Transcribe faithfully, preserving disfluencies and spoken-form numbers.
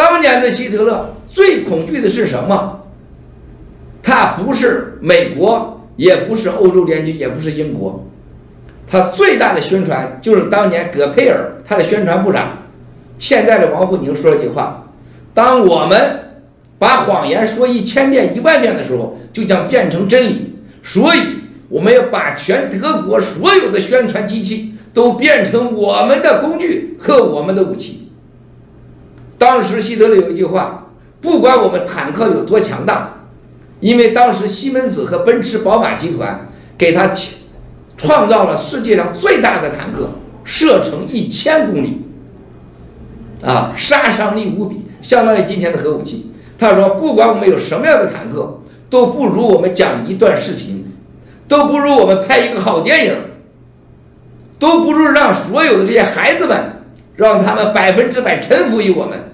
当年的希特勒最恐惧的是什么？他不是美国，也不是欧洲联军，也不是英国，他最大的宣传就是当年葛佩尔，他的宣传部长，现在的王沪宁说了一句话：当我们把谎言说一千遍、一万遍的时候，就将变成真理。所以，我们要把全德国所有的宣传机器都变成我们的工具和我们的武器。当时希特勒有一句话：不管我们坦克有多强大，因为当时西门子和奔驰、宝马集团给他创造了世界上最大的坦克，射程一千公里，啊，杀伤力无比，相当于今天的核武器。他说，不管我们有什么样的坦克，都不如我们讲一段视频，都不如我们拍一个好电影，都不如让所有的这些孩子们，让他们百分之百臣服于我们。